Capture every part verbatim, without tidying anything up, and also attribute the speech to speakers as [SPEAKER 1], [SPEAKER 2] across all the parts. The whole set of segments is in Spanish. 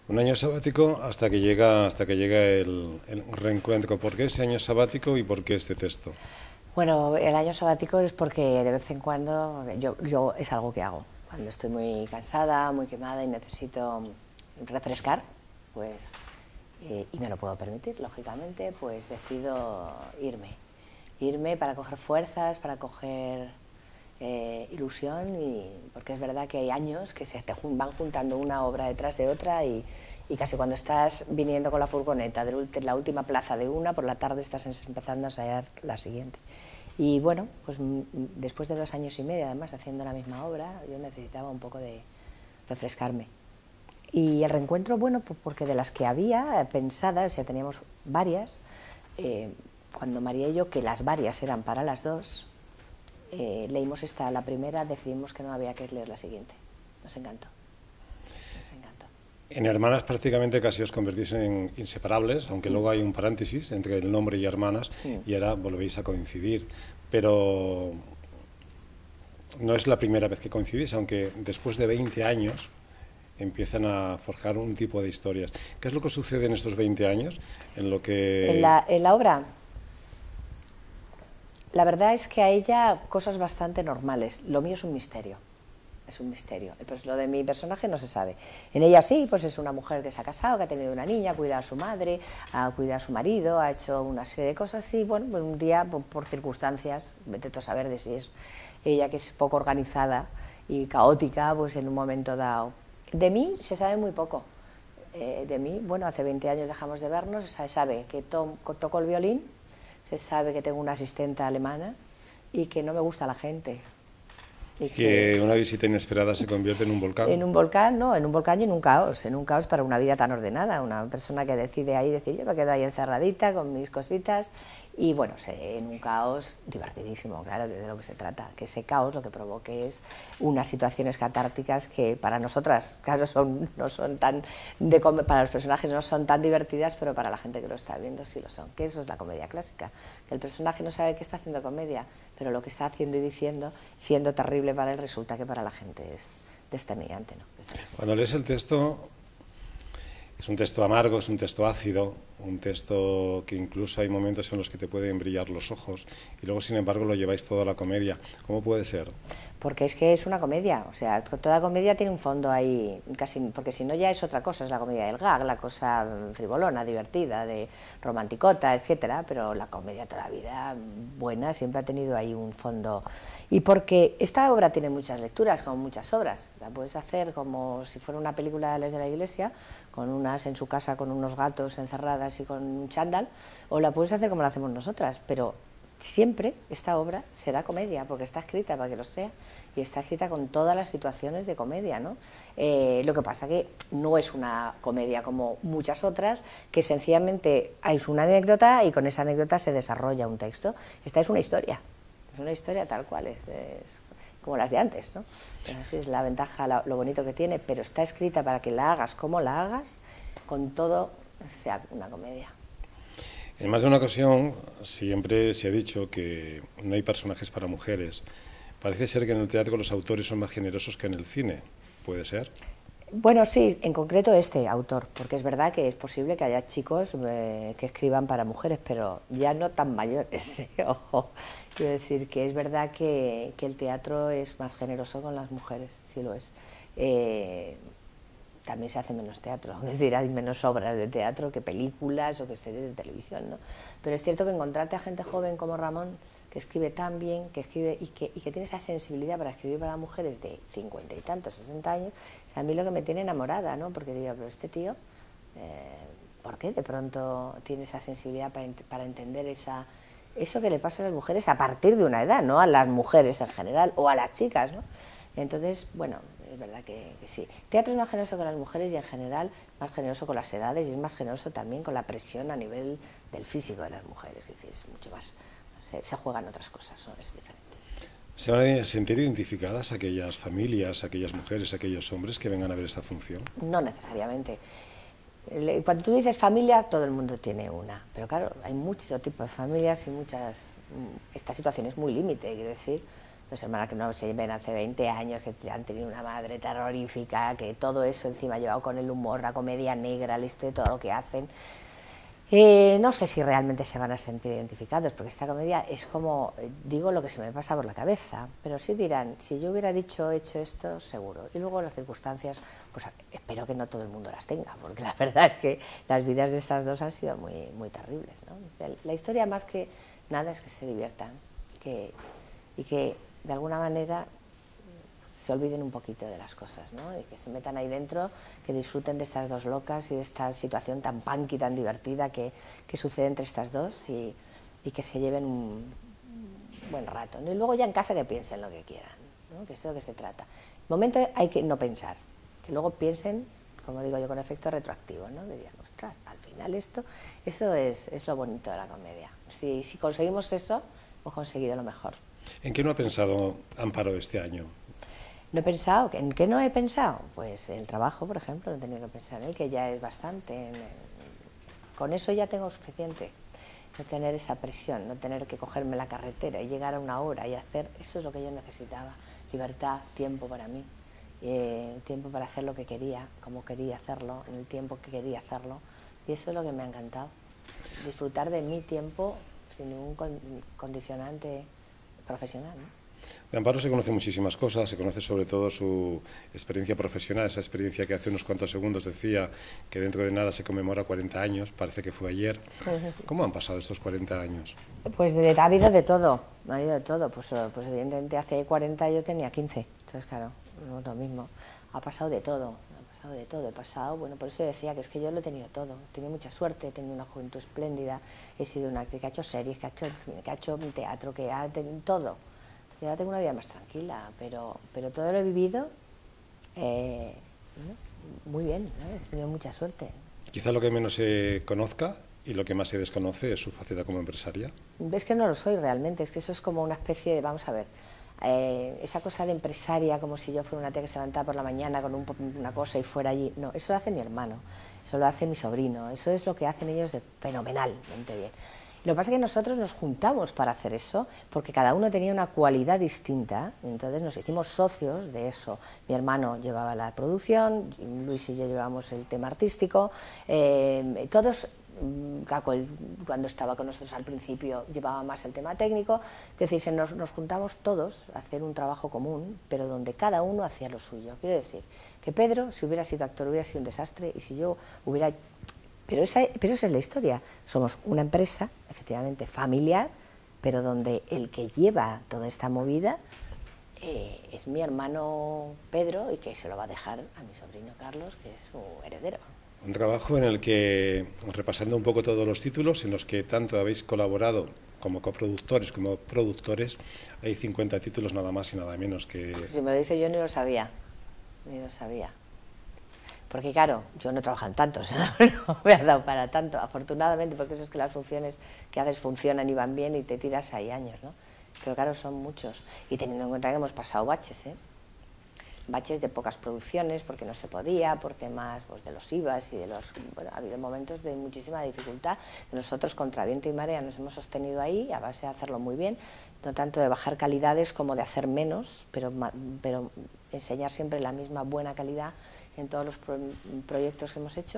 [SPEAKER 1] Un año sabático hasta que llega, hasta que llega el, el reencuentro. ¿Por qué ese año sabático y por qué este texto?
[SPEAKER 2] Bueno, el año sabático es porque de vez en cuando yo, yo es algo que hago. Cuando estoy muy cansada, muy quemada y necesito refrescar, pues, eh, y me lo puedo permitir, lógicamente, pues decido irme. Irme para coger fuerzas, para coger eh, ilusión, y, porque es verdad que hay años que se te van juntando una obra detrás de otra y, y casi cuando estás viniendo con la furgoneta de la última plaza de una, por la tarde estás empezando a ensayar la siguiente. Y bueno, pues después de dos años y medio, además, haciendo la misma obra, yo necesitaba un poco de refrescarme. Y el reencuentro, bueno, pues porque de las que había pensadas, ya teníamos varias, eh, cuando María y yo, que las varias eran para las dos, eh, leímos esta, la primera, decidimos que no había que leer la siguiente. Nos encantó. Nos encantó.
[SPEAKER 1] En Hermanas prácticamente casi os convertís en inseparables, aunque mm. luego hay un paréntesis entre el nombre y Hermanas, mm. y ahora volvéis a coincidir. Pero no es la primera vez que coincidís, aunque después de veinte años empiezan a forjar un tipo de historias. ¿Qué es lo que sucede en estos veinte años? En lo que...
[SPEAKER 2] En la, en la obra, la verdad es que a ella cosas bastante normales. Lo mío es un misterio. Es un misterio. Pues lo de mi personaje no se sabe. En ella sí, pues es una mujer que se ha casado, que ha tenido una niña, cuida a su madre, ha cuidado a su marido, ha hecho una serie de cosas y bueno, pues un día, por, por circunstancias, vete tú a saber de si es ella, que es poco organizada y caótica, pues en un momento dado. De mí se sabe muy poco. Eh, de mí, bueno, hace veinte años dejamos de vernos, se sabe que to toco el violín, se sabe que tengo una asistente alemana y que no me gusta la gente.
[SPEAKER 1] Y que, que una visita inesperada se convierte en un volcán.
[SPEAKER 2] En un volcán, no, en un volcán y en un caos, en un caos para una vida tan ordenada, una persona que decide ahí, decir, yo me quedo ahí encerradita con mis cositas, y bueno, en un caos divertidísimo, claro, de lo que se trata, que ese caos lo que provoque es unas situaciones catárticas que para nosotras, claro, son, no son tan, de, para los personajes no son tan divertidas, pero para la gente que lo está viendo sí lo son, que eso es la comedia clásica, que el personaje no sabe que está haciendo comedia, pero lo que está haciendo y diciendo, siendo terrible para él, resulta que para la gente es desternillante, ¿no?
[SPEAKER 1] Cuando lees el texto, es un texto amargo, es un texto ácido, un texto que incluso hay momentos en los que te pueden brillar los ojos y luego, sin embargo, lo lleváis todo a la comedia. ¿Cómo puede ser?
[SPEAKER 2] Porque es que es una comedia, o sea, toda comedia tiene un fondo ahí, casi, porque si no ya es otra cosa, es la comedia del gag, la cosa frivolona, divertida, de romanticota, etcétera, pero la comedia toda la vida buena siempre ha tenido ahí un fondo. Y porque esta obra tiene muchas lecturas, como muchas obras, la puedes hacer como si fuera una película de las de la iglesia, con unas en su casa con unos gatos encerradas y con un chándal, o la puedes hacer como la hacemos nosotras, pero siempre esta obra será comedia, porque está escrita para que lo sea, y está escrita con todas las situaciones de comedia, ¿no? Eh, lo que pasa que no es una comedia como muchas otras, que sencillamente hay una anécdota y con esa anécdota se desarrolla un texto. Esta es una historia, es una historia tal cual, es, es como las de antes, ¿no? Así es la ventaja, lo, lo bonito que tiene, pero está escrita para que la hagas como la hagas, con todo sea una comedia.
[SPEAKER 1] En más de una ocasión siempre se ha dicho que no hay personajes para mujeres. Parece ser que en el teatro los autores son más generosos que en el cine. ¿Puede ser?
[SPEAKER 2] Bueno, sí, en concreto este autor, porque es verdad que es posible que haya chicos eh, que escriban para mujeres, pero ya no tan mayores, ¿eh? Ojo. Quiero decir que es verdad que, que el teatro es más generoso con las mujeres, sí lo es. Eh, también se hace menos teatro, es decir, hay menos obras de teatro que películas o que series de televisión, ¿no? Pero es cierto que encontrarte a gente joven como Ramón, que escribe tan bien, que escribe y que, y que tiene esa sensibilidad para escribir para mujeres de cincuenta y tantos, sesenta años, es a mí lo que me tiene enamorada, ¿no? Porque digo, pero este tío, eh, ¿por qué de pronto tiene esa sensibilidad para, para entender esa, eso que le pasa a las mujeres a partir de una edad, no a las mujeres en general, o a las chicas, ¿no? Entonces, bueno, es verdad que, que sí. El teatro es más generoso con las mujeres y en general más generoso con las edades y es más generoso también con la presión a nivel del físico de las mujeres, es decir, es mucho más, se, se juegan otras cosas, ¿no? Es diferente.
[SPEAKER 1] ¿Se van a sentir identificadas aquellas familias, aquellas mujeres, aquellos hombres que vengan a ver esta función?
[SPEAKER 2] No necesariamente. Cuando tú dices familia, todo el mundo tiene una, pero claro, hay muchos tipos de familias y muchas, esta situación es muy límite, quiero decir, dos hermanas que no se ven hace veinte años, que han tenido una madre terrorífica, que todo eso encima llevado con el humor, la comedia negra, la historia, todo lo que hacen. Eh, no sé si realmente se van a sentir identificados, porque esta comedia es como, digo lo que se me pasa por la cabeza, pero sí dirán, si yo hubiera dicho, hecho esto, seguro. Y luego las circunstancias, pues espero que no todo el mundo las tenga, porque la verdad es que las vidas de estas dos han sido muy, muy terribles, ¿no? La historia más que nada es que se diviertan que, y que de alguna manera se olviden un poquito de las cosas, ¿no? Y que se metan ahí dentro, que disfruten de estas dos locas y de esta situación tan punk y tan divertida que, que sucede entre estas dos y, y que se lleven un buen rato, ¿no? Y luego ya en casa que piensen lo que quieran, ¿no? Que es de lo que se trata. De momento hay que no pensar, que luego piensen, como digo yo, con efecto retroactivo, ¿no? Que digan, ostras, al final esto, eso es, es lo bonito de la comedia. Si, si conseguimos eso, hemos conseguido lo mejor.
[SPEAKER 1] ¿En qué no ha pensado Amparo este año?
[SPEAKER 2] No he pensado, ¿en qué no he pensado? Pues el trabajo, por ejemplo, no he tenido que pensar en él, que ya es bastante. Con eso ya tengo suficiente. No tener esa presión, no tener que cogerme la carretera y llegar a una hora y hacer, eso es lo que yo necesitaba. Libertad, tiempo para mí, eh, tiempo para hacer lo que quería, como quería hacerlo, en el tiempo que quería hacerlo. Y eso es lo que me ha encantado. Disfrutar de mi tiempo sin ningún condicionante profesional, ¿no?
[SPEAKER 1] De Amparo se conoce muchísimas cosas, se conoce sobre todo su experiencia profesional, esa experiencia que hace unos cuantos segundos decía que dentro de nada se conmemora cuarenta años, parece que fue ayer. ¿Cómo han pasado estos cuarenta años?
[SPEAKER 2] Pues de, ha habido de todo, ha habido de todo, pues, pues evidentemente hace cuarenta yo tenía quince, entonces claro, no es lo mismo, ha pasado de todo, ha pasado de todo, he pasado, bueno, por eso decía que es que yo lo he tenido todo, he tenido mucha suerte, he tenido una juventud espléndida, he sido una actriz que ha hecho series, que ha hecho cine, que ha hecho teatro, que ha tenido todo. Ya tengo una vida más tranquila, pero, pero todo lo he vivido eh, muy bien, ¿no? He tenido mucha suerte.
[SPEAKER 1] Quizá lo que menos se conozca y lo que más se desconoce es su faceta como empresaria.
[SPEAKER 2] Ves que no lo soy realmente, es que eso es como una especie de, vamos a ver, eh, esa cosa de empresaria, como si yo fuera una tía que se levantaba por la mañana con un, una cosa y fuera allí. No, eso lo hace mi hermano, eso lo hace mi sobrino, eso es lo que hacen ellos de fenomenalmente bien. Lo que pasa es que nosotros nos juntamos para hacer eso, porque cada uno tenía una cualidad distinta, entonces nos hicimos socios de eso. Mi hermano llevaba la producción, Luis y yo llevábamos el tema artístico, eh, todos, Caco, cuando estaba con nosotros al principio, llevaba más el tema técnico, es decir, nos, nos juntamos todos a hacer un trabajo común, pero donde cada uno hacía lo suyo. Quiero decir, que Pedro, si hubiera sido actor, hubiera sido un desastre, y si yo hubiera... Pero esa, pero esa es la historia, somos una empresa, efectivamente familiar, pero donde el que lleva toda esta movida eh, es mi hermano Pedro y que se lo va a dejar a mi sobrino Carlos, que es su heredero.
[SPEAKER 1] Un trabajo en el que, repasando un poco todos los títulos, en los que tanto habéis colaborado como coproductores como productores, hay cincuenta títulos nada más y nada menos que...
[SPEAKER 2] Si me lo dice yo ni lo sabía, ni lo sabía. Porque claro, yo no he trabajado en tantos, ¿no? No me ha dado para tanto, afortunadamente, porque eso es que las funciones que haces funcionan y van bien y te tiras ahí años, ¿no? Pero claro, son muchos. Y teniendo en cuenta que hemos pasado baches, ¿eh? Baches de pocas producciones, porque no se podía, por temas pues, de los I V As y de los... Bueno, ha habido momentos de muchísima dificultad. Nosotros, contra viento y marea, nos hemos sostenido ahí, a base de hacerlo muy bien, no tanto de bajar calidades como de hacer menos, pero, pero enseñar siempre la misma buena calidad en todos los pro proyectos que hemos hecho,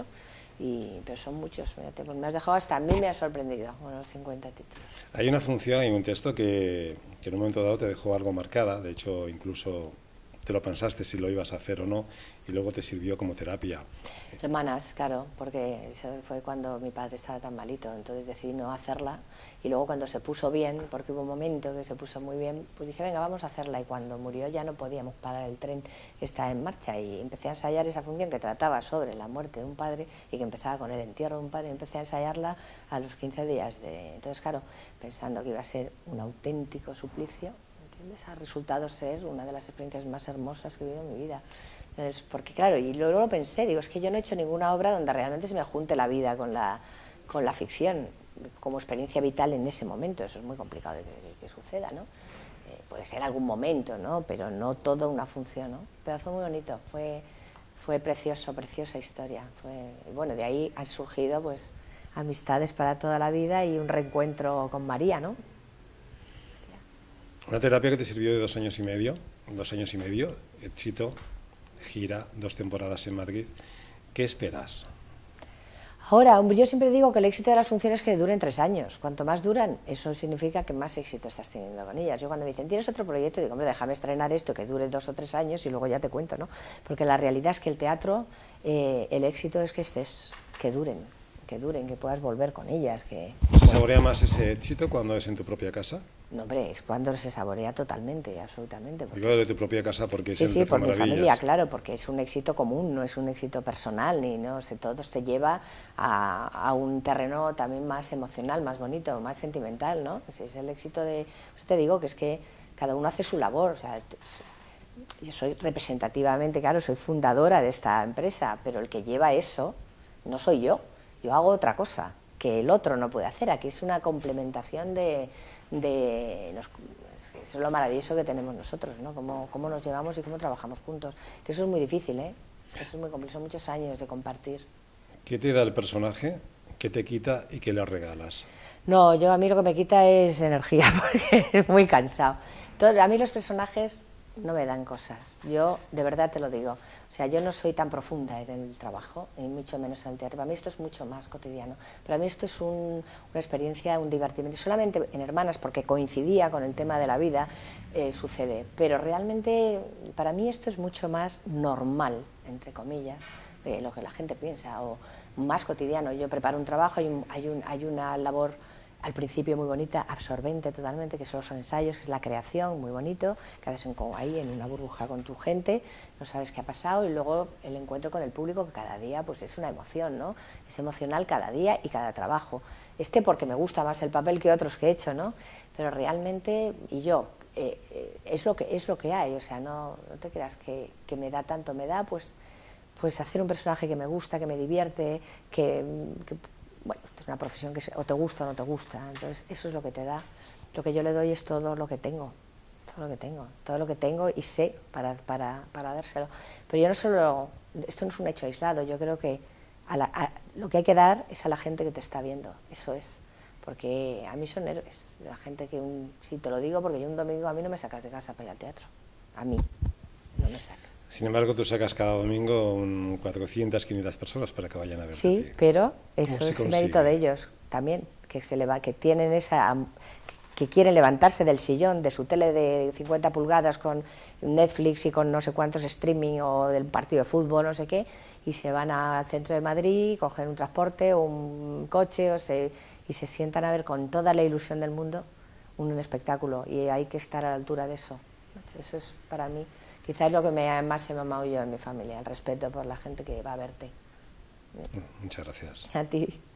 [SPEAKER 2] y, pero son muchos, fíjate, pues me has dejado, hasta a mí me ha sorprendido con los cincuenta títulos.
[SPEAKER 1] Hay una función y un texto que, que en un momento dado te dejó algo marcada, de hecho incluso te lo pensaste si lo ibas a hacer o no, y luego te sirvió como terapia.
[SPEAKER 2] Hermanas, claro, porque eso fue cuando mi padre estaba tan malito, entonces decidí no hacerla, y luego cuando se puso bien, porque hubo un momento que se puso muy bien, pues dije, venga, vamos a hacerla, y cuando murió ya no podíamos parar el tren que está en marcha, y empecé a ensayar esa función que trataba sobre la muerte de un padre, y que empezaba con el entierro de un padre, y empecé a ensayarla a los quince días de... Entonces, claro, pensando que iba a ser un auténtico suplicio, ¿entiendes? Ha resultado ser una de las experiencias más hermosas que he vivido en mi vida. Entonces, porque claro, y luego lo pensé, digo, es que yo no he hecho ninguna obra donde realmente se me junte la vida con la, con la ficción, como experiencia vital en ese momento, eso es muy complicado de que, de que suceda, ¿no? Eh, puede ser algún momento, ¿no? Pero no toda una función, ¿no? Pero fue muy bonito, fue, fue precioso, preciosa historia. Fue, y bueno, de ahí han surgido, pues, amistades para toda la vida y un reencuentro con María, ¿no?
[SPEAKER 1] Una terapia que te sirvió de dos años y medio, dos años y medio, éxito, gira, dos temporadas en Madrid. ¿Qué esperas?
[SPEAKER 2] Ahora, yo siempre digo que el éxito de las funciones es que duren tres años. Cuanto más duran, eso significa que más éxito estás teniendo con ellas. Yo cuando me dicen, ¿tienes otro proyecto? Digo, hombre, déjame estrenar esto que dure dos o tres años y luego ya te cuento, ¿no? Porque la realidad es que el teatro, eh, el éxito es que estés, que duren, que duren, que puedas volver con ellas. Que,
[SPEAKER 1] ¿Se bueno. saborea más ese éxito cuando es en tu propia casa?
[SPEAKER 2] No, hombre, es cuando se saborea totalmente, absolutamente.
[SPEAKER 1] Porque... Digo de tu propia casa porque
[SPEAKER 2] sí,
[SPEAKER 1] siempre
[SPEAKER 2] sí, por mi
[SPEAKER 1] maravillas.
[SPEAKER 2] familia, claro, porque es un éxito común, no es un éxito personal, ni no, se, todo se lleva a, a un terreno también más emocional, más bonito, más sentimental, ¿no? Es, es el éxito de... Yo te digo que es que cada uno hace su labor, o sea, yo soy representativamente, claro, soy fundadora de esta empresa, pero el que lleva eso no soy yo, yo hago otra cosa que el otro no puede hacer, aquí es una complementación de... de nos, eso es lo maravilloso que tenemos nosotros, ¿no? Cómo, cómo nos llevamos y cómo trabajamos juntos, que eso es muy difícil, ¿eh? Eso es muy complejo, son muchos años de compartir.
[SPEAKER 1] ¿Qué te da el personaje? ¿Qué te quita y qué le regalas?
[SPEAKER 2] No, yo a mí lo que me quita es energía, porque es muy cansado. Todo, a mí los personajes no me dan cosas, yo de verdad te lo digo, o sea, yo no soy tan profunda en el trabajo, ni mucho menos en el teatro, para mí esto es mucho más cotidiano, para mí esto es un, una experiencia, un divertimento, solamente en Hermanas, porque coincidía con el tema de la vida, eh, sucede, pero realmente para mí esto es mucho más normal, entre comillas, de lo que la gente piensa, o más cotidiano. Yo preparo un trabajo, hay, un, hay, un, hay una labor al principio muy bonita, absorbente totalmente, que solo son ensayos, que es la creación, muy bonito, que haces ahí en una burbuja con tu gente, no sabes qué ha pasado, y luego el encuentro con el público, que cada día pues es una emoción, ¿no? Es emocional cada día y cada trabajo. Este porque me gusta más el papel que otros que he hecho, ¿no? Pero realmente, y yo, eh, eh, es, lo que, es lo que hay, o sea, no, no te creas que, que me da tanto, me da pues, pues hacer un personaje que me gusta, que me divierte, que... que bueno, es una profesión que o te gusta o no te gusta, entonces eso es lo que te da. Lo que yo le doy es todo lo que tengo, todo lo que tengo, todo lo que tengo y sé para, para, para dárselo. Pero yo no solo, esto no es un hecho aislado, yo creo que a la, a, lo que hay que dar es a la gente que te está viendo, eso es. Porque a mí son héroes, la gente que, un, sí te lo digo, porque yo un domingo a mí no me sacas de casa para ir al teatro, a mí no me sacas.
[SPEAKER 1] Sin embargo, tú sacas cada domingo un cuatrocientas, quinientas personas para que vayan a verte.
[SPEAKER 2] Sí, pero eso es mérito de ellos también, que, se le va, que tienen esa... que quieren levantarse del sillón de su tele de cincuenta pulgadas con Netflix y con no sé cuántos streaming o del partido de fútbol, no sé qué, y se van al centro de Madrid, cogen un transporte o un coche o se, y se sientan a ver con toda la ilusión del mundo un espectáculo, y hay que estar a la altura de eso. Eso es para mí... Quizás es lo que me, más he mamado yo en mi familia, el respeto por la gente que va a verte.
[SPEAKER 1] Muchas gracias.
[SPEAKER 2] A ti.